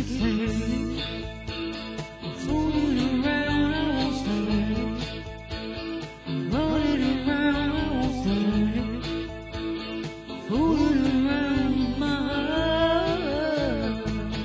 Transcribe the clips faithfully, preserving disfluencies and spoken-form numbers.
keep standing, fooling around, I won't stand. Running around, I won't stand. Fooling around my heart.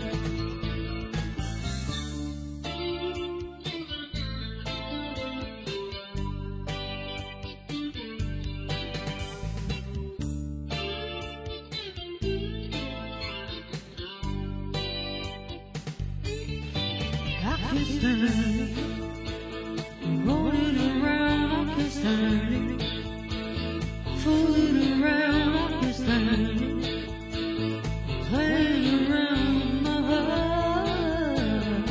I can't stand it. Rolling around, I can't stand it. Fooling around, I can't stand it. Playing around my heart.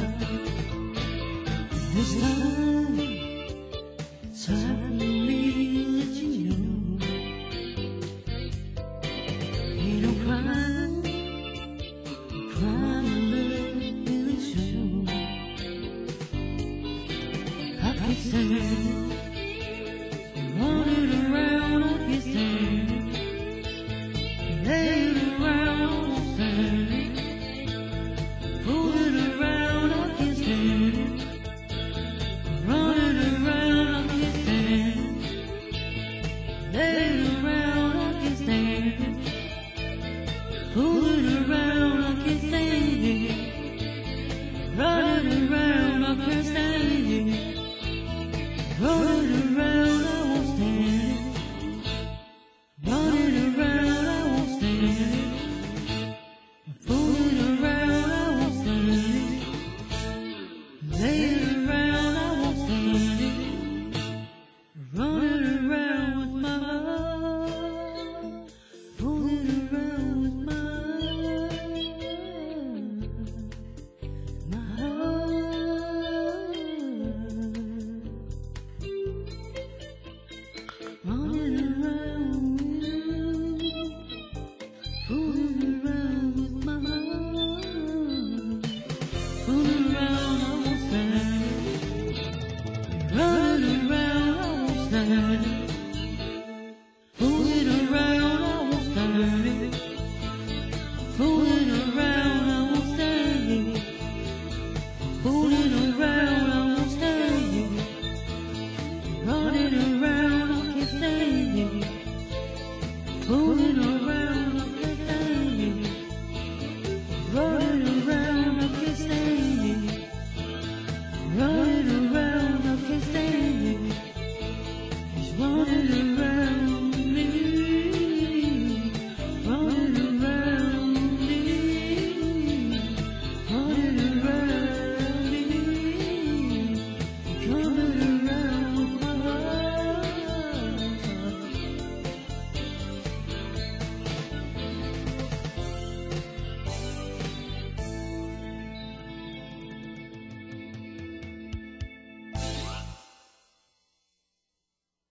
This time, time for me to let you know. Ain't no crime, crime love will show. I can't stand running around, I can't stand laying around, I won't stand fooling around, I can't stand running around, I can't stand laying around, I can't stand fooling around, I can't stand running around, I can't stand it. Rolling around, I won't stand. Running around, I won't stand.